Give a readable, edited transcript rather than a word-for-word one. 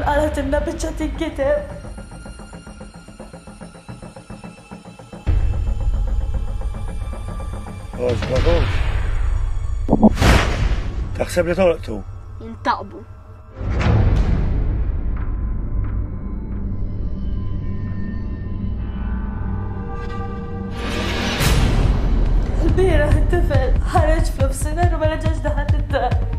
قالت إنها بدها تنكتب. روز بروز تحسب لي طرقته ينتقبوا. البيرة الطفل خرج في السنان وما رجعش لحد الدار.